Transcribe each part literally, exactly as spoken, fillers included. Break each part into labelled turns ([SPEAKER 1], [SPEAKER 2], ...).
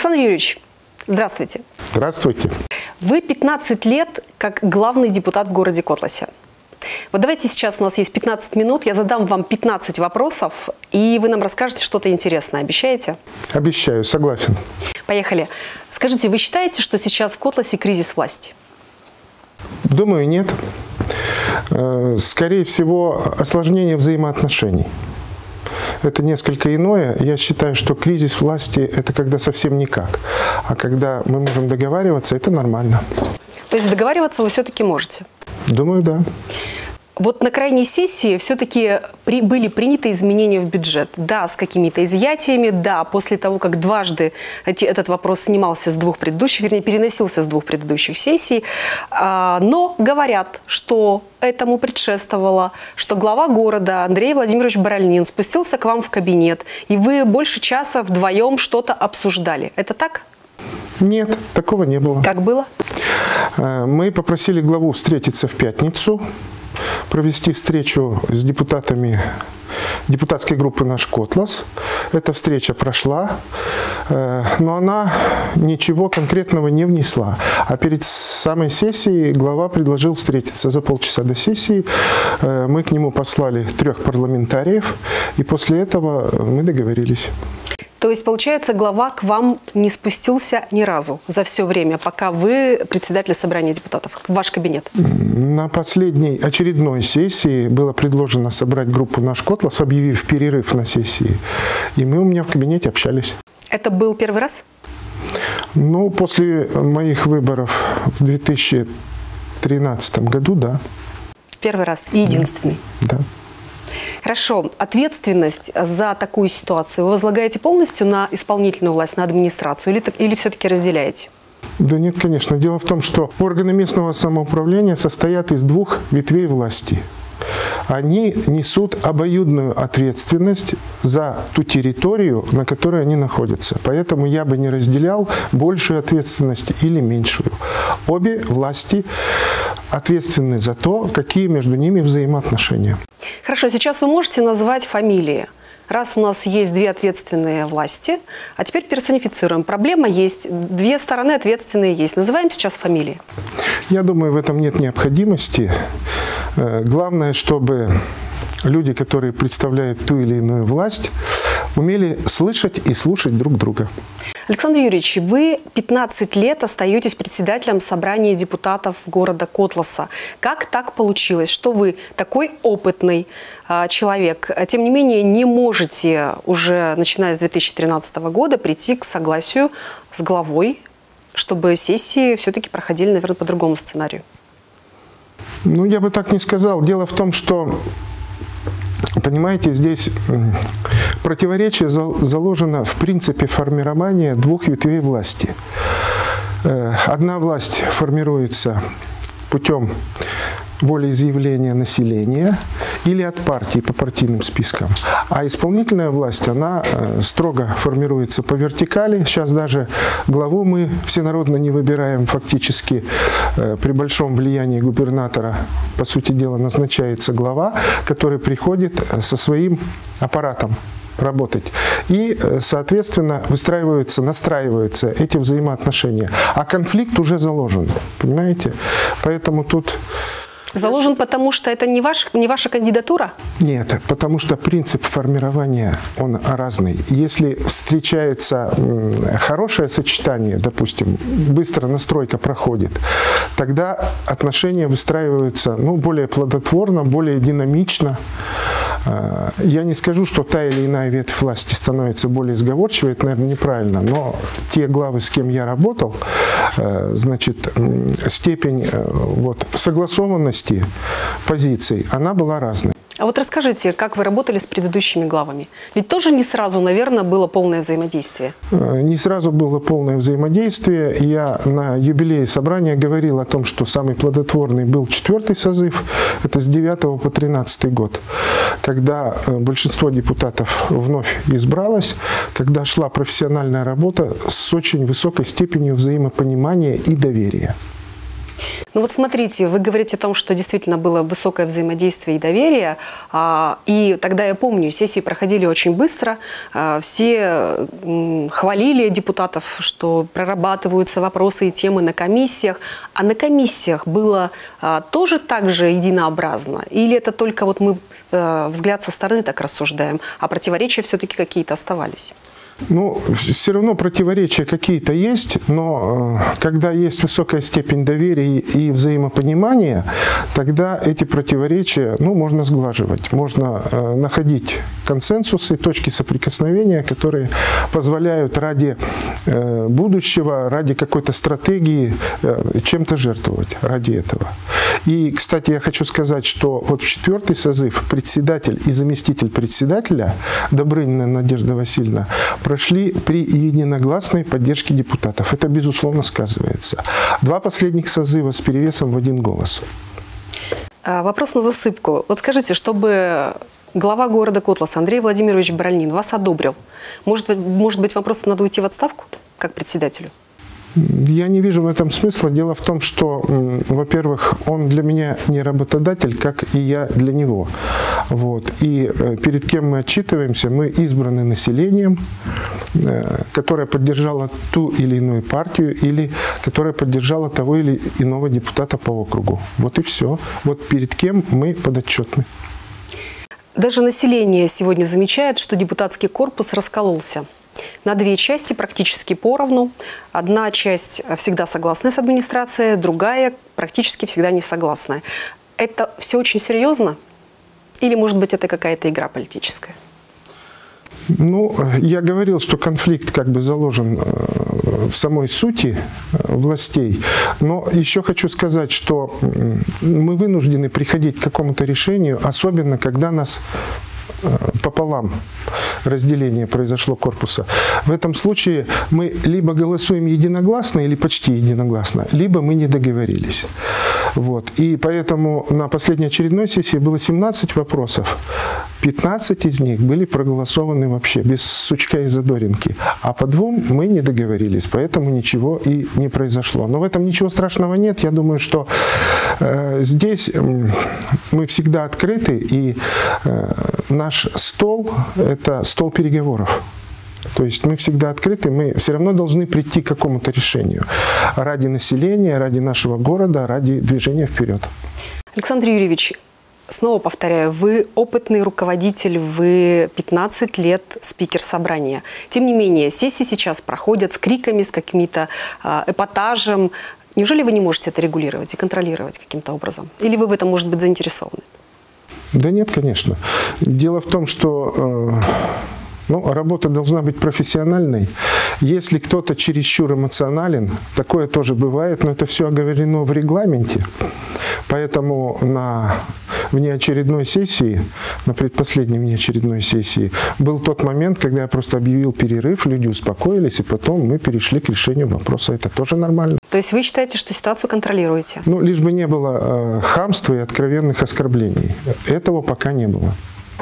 [SPEAKER 1] Александр Юрьевич, здравствуйте.
[SPEAKER 2] Здравствуйте.
[SPEAKER 1] Вы пятнадцать лет как главный депутат в городе Котласе. Вот давайте сейчас, у нас есть пятнадцать минут, я задам вам пятнадцать вопросов, и вы нам расскажете что-то интересное. Обещаете?
[SPEAKER 2] Обещаю, согласен.
[SPEAKER 1] Поехали. Скажите, вы считаете, что сейчас в Котласе кризис власти?
[SPEAKER 2] Думаю, нет. Скорее всего, осложнение взаимоотношений. Это несколько иное. Я считаю, что кризис власти – это когда совсем никак. А когда мы можем договариваться, это нормально.
[SPEAKER 1] То есть договариваться вы все-таки можете?
[SPEAKER 2] Думаю, да.
[SPEAKER 1] Вот на крайней сессии все-таки при, были приняты изменения в бюджет. Да, с какими-то изъятиями, да, после того, как дважды эти, этот вопрос снимался с двух предыдущих, вернее, переносился с двух предыдущих сессий. А, но говорят, что этому предшествовало, что глава города Андрей Владимирович Баральнин спустился к вам в кабинет, и вы больше часа вдвоем что-то обсуждали. Это так?
[SPEAKER 2] Нет, такого не было.
[SPEAKER 1] Как было?
[SPEAKER 2] Мы попросили главу встретиться в пятницу, провести встречу с депутатами депутатской группы «Наш Котлас». Эта встреча прошла, но она ничего конкретного не внесла. А перед самой сессией глава предложил встретиться за полчаса до сессии. Мы к нему послали трех парламентариев, и после этого мы договорились.
[SPEAKER 1] То есть, получается, глава к вам не спустился ни разу за все время, пока вы председатель собрания депутатов, в ваш кабинет?
[SPEAKER 2] На последней очередной сессии было предложено собрать группу «Наш Котлас», объявив перерыв на сессии. И мы у меня в кабинете общались. Это был первый раз? Ну, после моих выборов в две тысячи тринадцатом году, да. Первый раз и единственный? Да.
[SPEAKER 1] Хорошо. Ответственность за такую ситуацию вы возлагаете полностью на исполнительную власть, на администрацию, или, или все-таки разделяете?
[SPEAKER 2] Да нет, конечно. Дело в том, что органы местного самоуправления состоят из двух ветвей власти. Они несут обоюдную ответственность за ту территорию, на которой они находятся. Поэтому я бы не разделял большую ответственность или меньшую. Обе власти ответственны за то, какие между ними взаимоотношения.
[SPEAKER 1] Хорошо, сейчас вы можете назвать фамилии. Раз у нас есть две ответственные власти, а теперь персонифицируем. Проблема есть, две стороны ответственные есть. Называем сейчас фамилии.
[SPEAKER 2] Я думаю, в этом нет необходимости. Главное, чтобы люди, которые представляют ту или иную власть, умели слышать и слушать друг друга.
[SPEAKER 1] Александр Юрьевич, вы пятнадцать лет остаетесь председателем собрания депутатов города Котласа. Как так получилось, что вы такой опытный э, человек, тем не менее не можете уже, начиная с две тысячи тринадцатого года, прийти к согласию с главой, чтобы сессии все-таки проходили, наверное, по другому сценарию?
[SPEAKER 2] Ну, я бы так не сказал. Дело в том, что, понимаете, здесь противоречие заложено в принципе формирования двух ветвей власти. Одна власть формируется путем волеизъявления населения или от партии по партийным спискам. А исполнительная власть, она строго формируется по вертикали. Сейчас даже главу мы всенародно не выбираем. Фактически при большом влиянии губернатора, по сути дела, назначается глава, который приходит со своим аппаратом работать. И, соответственно, выстраиваются, настраиваются эти взаимоотношения. А конфликт уже заложен, понимаете? Поэтому тут...
[SPEAKER 1] Заложен, потому что это не, ваш, не ваша кандидатура?
[SPEAKER 2] Нет, потому что принцип формирования, он разный. Если встречается хорошее сочетание, допустим, быстро настройка проходит, тогда отношения выстраиваются ну, более плодотворно, более динамично. Я не скажу, что та или иная ветвь власти становится более сговорчивой, это, наверное, неправильно, но те главы, с кем я работал, значит, степень вот, согласованности позиций, она была разной.
[SPEAKER 1] А вот расскажите, как вы работали с предыдущими главами? Ведь тоже не сразу, наверное, было полное взаимодействие.
[SPEAKER 2] Не сразу было полное взаимодействие. Я на юбилее собрания говорил о том, что самый плодотворный был четвертый созыв. Это с девятого по тринадцатый год. Когда большинство депутатов вновь избралось, когда шла профессиональная работа с очень высокой степенью взаимопонимания и доверия.
[SPEAKER 1] Ну вот смотрите, вы говорите о том, что действительно было высокое взаимодействие и доверие, и тогда я помню, сессии проходили очень быстро, все хвалили депутатов, что прорабатываются вопросы и темы на комиссиях, а на комиссиях было тоже так же единообразно? Или это только вот мы взгляд со стороны так рассуждаем, а противоречия все-таки какие-то оставались?
[SPEAKER 2] Ну, все равно противоречия какие-то есть, но э, когда есть высокая степень доверия и взаимопонимания, тогда эти противоречия, ну, можно сглаживать, можно э, находить консенсусы, точки соприкосновения, которые позволяют ради э, будущего, ради какой-то стратегии э, чем-то жертвовать ради этого. И, кстати, я хочу сказать, что вот в четвертый созыв председатель и заместитель председателя Добрынина Надежда Васильевна прошли при единогласной поддержке депутатов. Это, безусловно, сказывается. Два последних созыва с перевесом в один голос.
[SPEAKER 1] Вопрос на засыпку. Вот скажите, чтобы глава города Котлас Андрей Владимирович Баральнин вас одобрил, может, может быть, вам просто надо уйти в отставку как председателю?
[SPEAKER 2] Я не вижу в этом смысла. Дело в том, что, во-первых, он для меня не работодатель, как и я для него. Вот. И перед кем мы отчитываемся, мы избраны населением, которое поддержало ту или иную партию, или которая поддержала того или иного депутата по округу. Вот и все. Вот перед кем мы подотчетны.
[SPEAKER 1] Даже население сегодня замечает, что депутатский корпус раскололся на две части практически поровну. Одна часть всегда согласная с администрацией, другая практически всегда не согласная. Это все очень серьезно? Или, может быть, это какая-то игра политическая?
[SPEAKER 2] Ну, я говорил, что конфликт как бы заложен в самой сути властей, но еще хочу сказать, что мы вынуждены приходить к какому-то решению, особенно когда нас пополам разделение произошло корпуса. В этом случае мы либо голосуем единогласно или почти единогласно, либо мы не договорились. Вот. И поэтому на последней очередной сессии было семнадцать вопросов. пятнадцать из них были проголосованы вообще, без сучка и задоринки. А по двум мы не договорились, поэтому ничего и не произошло. Но в этом ничего страшного нет. Я думаю, что э, здесь э, мы всегда открыты, и э, наш стол – это стол переговоров. То есть мы всегда открыты, мы все равно должны прийти к какому-то решению ради населения, ради нашего города, ради движения вперед.
[SPEAKER 1] Александр Юрьевич, снова повторяю, вы опытный руководитель, вы пятнадцать лет спикер собрания. Тем не менее, сессии сейчас проходят с криками, с каким-то э, эпатажем. Неужели вы не можете это регулировать и контролировать каким-то образом? Или вы в этом, может быть, заинтересованы?
[SPEAKER 2] Да нет, конечно. Дело в том, что э, ну, работа должна быть профессиональной. Если кто-то чересчур эмоционален, такое тоже бывает, но это все оговорено в регламенте. Поэтому на внеочередной сессии, на предпоследней внеочередной сессии, был тот момент, когда я просто объявил перерыв, люди успокоились, и потом мы перешли к решению вопроса. Это тоже нормально.
[SPEAKER 1] То есть вы считаете, что ситуацию контролируете?
[SPEAKER 2] Ну, лишь бы не было э, хамства и откровенных оскорблений. Этого пока не было.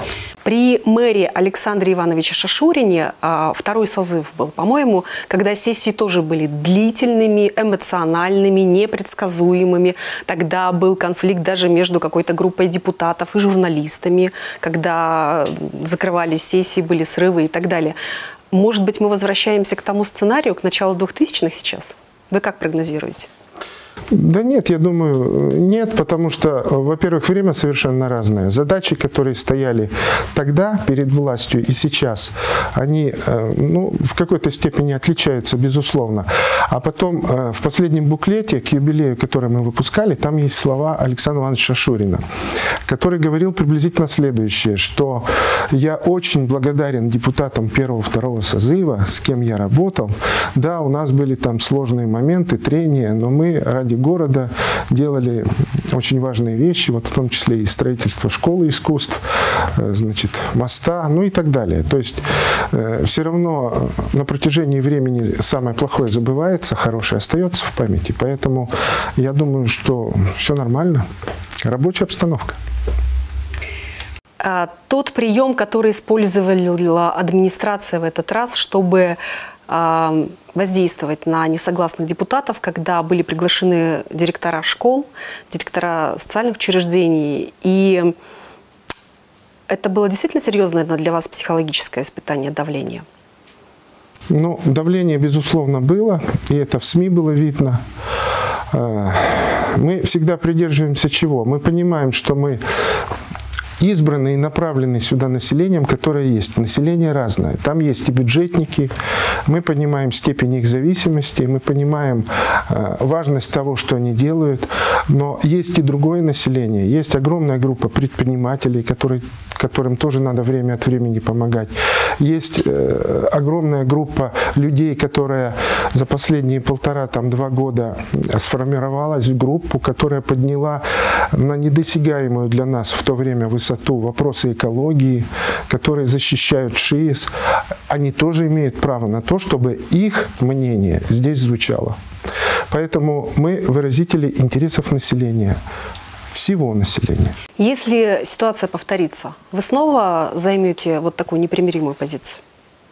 [SPEAKER 1] При мэре Александре Ивановиче Шашурине второй созыв был, по-моему, когда сессии тоже были длительными, эмоциональными, непредсказуемыми. Тогда был конфликт даже между какой-то группой депутатов и журналистами, когда закрывались сессии, были срывы и так далее. Может быть, мы возвращаемся к тому сценарию, к началу двухтысячных сейчас? Вы как прогнозируете?
[SPEAKER 2] Да нет, я думаю, нет, потому что, во-первых, время совершенно разное. Задачи, которые стояли тогда перед властью и сейчас, они ну, в какой-то степени отличаются, безусловно. А потом в последнем буклете к юбилею, который мы выпускали, там есть слова Александра Ивановича Шашурина, который говорил приблизительно следующее, что я очень благодарен депутатам первого-второго созыва, с кем я работал. Да, у нас были там сложные моменты, трения, но мы ради города делали очень важные вещи, вот в том числе и строительство школы искусств, значит, моста, ну и так далее. То есть э, все равно на протяжении времени самое плохое забывается, хорошее остается в памяти. Поэтому я думаю, что все нормально. Рабочая обстановка.
[SPEAKER 1] Тот прием, который использовала администрация в этот раз, чтобы э, воздействовать на несогласных депутатов, когда были приглашены директора школ, директора социальных учреждений. И это было действительно серьезное для вас психологическое испытание давления?
[SPEAKER 2] Ну, давление, безусловно, было, и это в СМИ было видно. Мы всегда придерживаемся чего? Мы понимаем, что мы избраны и направлены сюда населением, которое есть. Население разное. Там есть и бюджетники, мы понимаем степень их зависимости, мы понимаем э, важность того, что они делают, но есть и другое население. Есть огромная группа предпринимателей, которые, которым тоже надо время от времени помогать. Есть э, огромная группа людей, которая за последние полтора-два года сформировалась в группу, которая подняла на недосягаемую для нас в то время высоту вопросы экологии, которые защищают ШИЭС. Они тоже имеют право на то, чтобы их мнение здесь звучало. Поэтому мы выразители интересов населения, всего населения.
[SPEAKER 1] Если ситуация повторится, вы снова займете вот такую непримиримую позицию?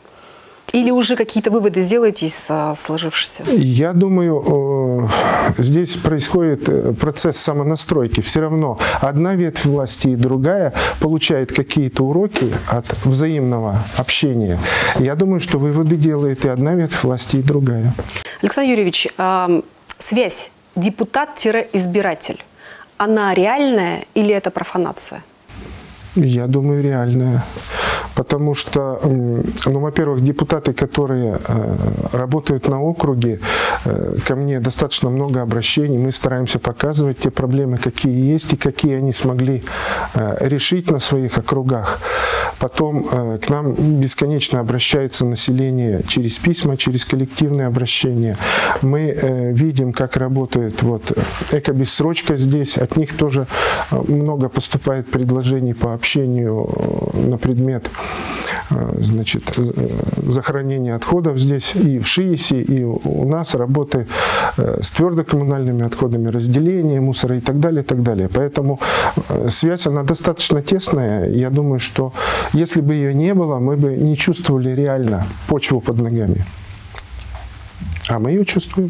[SPEAKER 1] Или уже какие-то выводы сделаете из сложившегося? Я
[SPEAKER 2] думаю, здесь происходит процесс самонастройки. Все равно одна ветвь власти и другая получает какие-то уроки от взаимного общения. Я думаю, что выводы делает и одна ветвь власти, и другая.
[SPEAKER 1] Александр Юрьевич, связь депутат-избиратель, она реальная или это профанация?
[SPEAKER 2] Я думаю, реальная. Потому что, ну, во-первых, депутаты, которые э, работают на округе, э, ко мне достаточно много обращений. Мы стараемся показывать те проблемы, какие есть и какие они смогли э, решить на своих округах. Потом э, к нам бесконечно обращается население через письма, через коллективные обращения. Мы э, видим, как работает вот экобессрочка здесь. От них тоже много поступает предложений по общению на предмет, значит, захоронения отходов здесь и в ШИЭСе, и у нас работы с твердокоммунальными отходами, разделение мусора и так далее, и так далее. Поэтому связь, она достаточно тесная. Я думаю, что если бы ее не было, мы бы не чувствовали реально почву под ногами. А мы ее чувствуем.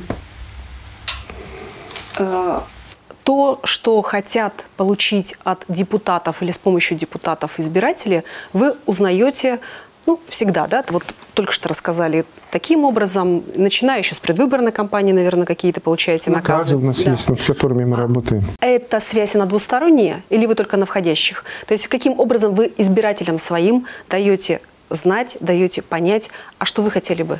[SPEAKER 1] То, что хотят получить от депутатов или с помощью депутатов избиратели, вы узнаете, ну, всегда, да? Вот только что рассказали таким образом, начиная еще с предвыборной кампании, наверное, какие-то получаете наказы.
[SPEAKER 2] Наказы у нас да. есть, над которыми мы работаем.
[SPEAKER 1] Эта связь, она двусторонняя или вы только на входящих? То есть каким образом вы избирателям своим даете знать, даете понять, а что вы хотели бы?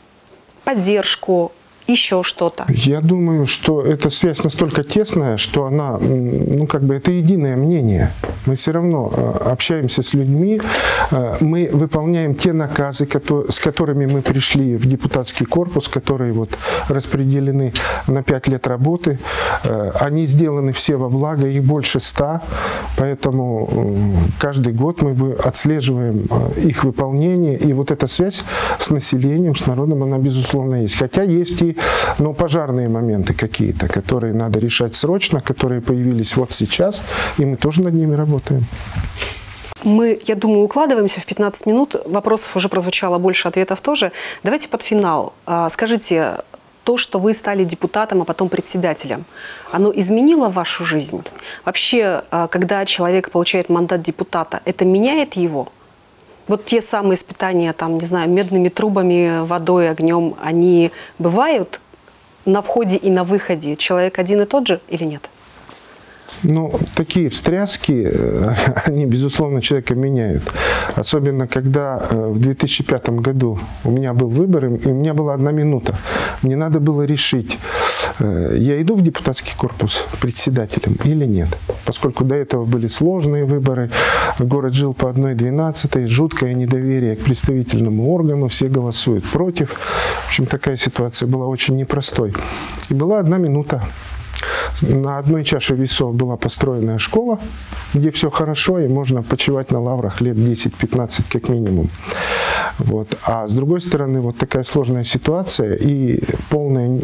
[SPEAKER 1] Поддержку, еще что-то?
[SPEAKER 2] Я думаю, что эта связь настолько тесная, что она, ну, как бы это единое мнение. Мы все равно общаемся с людьми, мы выполняем те наказы, с которыми мы пришли в депутатский корпус, которые вот распределены на пять лет работы. Они сделаны все во благо, их больше ста, поэтому каждый год мы отслеживаем их выполнение. И вот эта связь с населением, с народом, она безусловно есть. Хотя есть и но пожарные моменты какие-то, которые надо решать срочно, которые появились вот сейчас, и мы тоже над ними работаем.
[SPEAKER 1] Мы, я думаю, укладываемся в пятнадцать минут. Вопросов уже прозвучало больше, ответов тоже. Давайте под финал. Скажите, то, что вы стали депутатом, а потом председателем, оно изменило вашу жизнь? Вообще, когда человек получает мандат депутата, это меняет его? Вот те самые испытания, там, не знаю, медными трубами, водой, огнем, они бывают на входе и на выходе? Человек один и тот же или нет?
[SPEAKER 2] Ну, такие встряски, они, безусловно, человека меняют. Особенно, когда в две тысячи пятом году у меня был выбор, и у меня была одна минута. Мне надо было решить, я иду в депутатский корпус председателем или нет. Поскольку до этого были сложные выборы, город жил по одной двенадцатой, жуткое недоверие к представительному органу, все голосуют против. В общем, такая ситуация была очень непростой. И была одна минута. На одной чаше весов была построенная школа, где все хорошо, и можно почивать на лаврах лет десять-пятнадцать как минимум. Вот. А с другой стороны, вот такая сложная ситуация и полная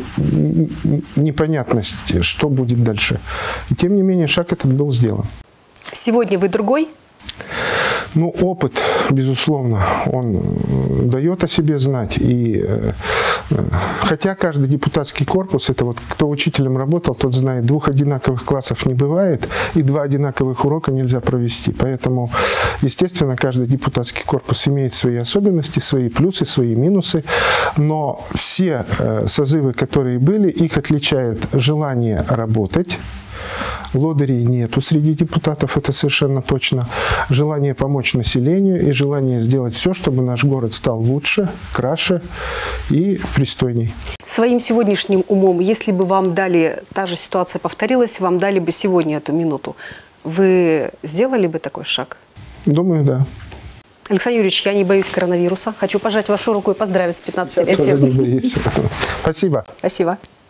[SPEAKER 2] непонятность, что будет дальше. И тем не менее, шаг этот был сделан.
[SPEAKER 1] Сегодня вы другой?
[SPEAKER 2] Ну, опыт, безусловно, он дает о себе знать. И, хотя каждый депутатский корпус, это вот кто учителем работал, тот знает, двух одинаковых классов не бывает, и два одинаковых урока нельзя провести. Поэтому, естественно, каждый депутатский корпус имеет свои особенности, свои плюсы, свои минусы. Но все созывы, которые были, их отличает желание работать. Лодырей нету среди депутатов, это совершенно точно. Желание помочь населению и желание сделать все, чтобы наш город стал лучше, краше и пристойней.
[SPEAKER 1] Своим сегодняшним умом, если бы вам дали, та же ситуация повторилась, вам дали бы сегодня эту минуту, вы сделали бы такой шаг?
[SPEAKER 2] Думаю, да.
[SPEAKER 1] Александр Юрьевич, я не боюсь коронавируса. Хочу пожать вашу руку и поздравить с пятнадцатилетием.
[SPEAKER 2] Спасибо.
[SPEAKER 1] Спасибо.